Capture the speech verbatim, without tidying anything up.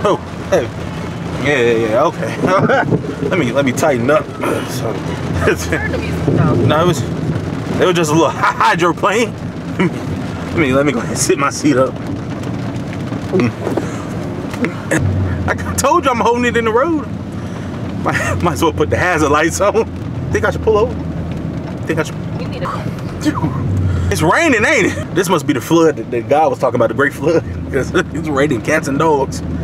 Oh, hey. Yeah, yeah, yeah, okay. let me let me tighten up. So, no, it was it was just a little hydroplane. Let me let me go ahead and sit my seat up. I told you I'm holding it in the road. Might, might as well put the hazard lights on. Think I should pull over? Think I should? We need a... It's raining, ain't it? This must be the flood that, that God was talking about, the great flood. Because it's raining cats and dogs.